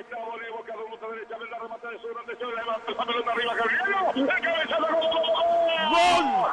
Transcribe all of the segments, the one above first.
está Bolívar, busca ruta derecha, ve la remate de su grande, se levanta el pelota arriba, Gabriel, el cabezazo, ¡gol!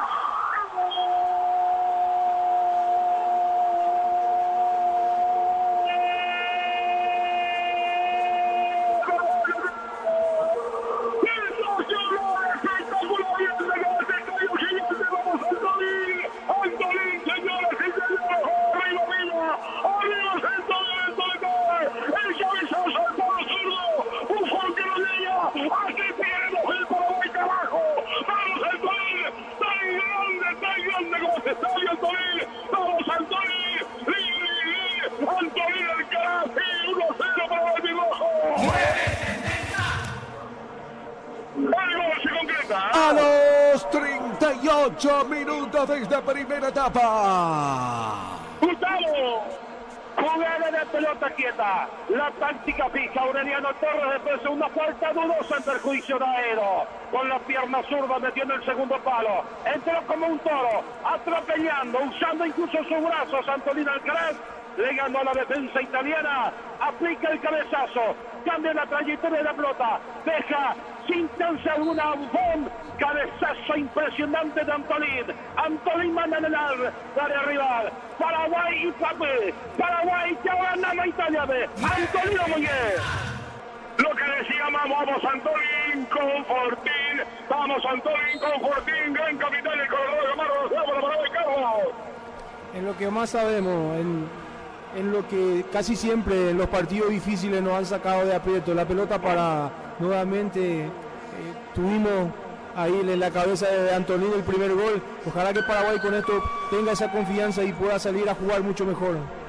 A los 38 minutos de esta primera etapa. Gustavo, jugada de pelota quieta, la táctica fija, Aureliano Torres después de una falta dudosa en perjuicio de Aero, con la pierna zurda metiendo el segundo palo, entró como un toro, atropellando, usando incluso sus brazos, Antolín Alcaraz, le ganó a la defensa italiana, aplica el cabezazo, cambia la trayectoria de la pelota, deja sin chance alguna un cabezazo impresionante de Antolín. Antolín manda en el área rival. Paraguay y papel. Paraguay que ahora gana Italia de Antolín Muñez. Lo que decíamos, vamos Antolín con Fortín. Vamos Antolín con Fortín. Gran capitán del Colorado de Gamarro. Nos vamos a Paraguay, Carlos. En lo que más sabemos, en lo que casi siempre en los partidos difíciles nos han sacado de aprieto. La pelota para nuevamente tuvimos ahí en la cabeza de Antolín el primer gol. Ojalá que Paraguay con esto tenga esa confianza y pueda salir a jugar mucho mejor.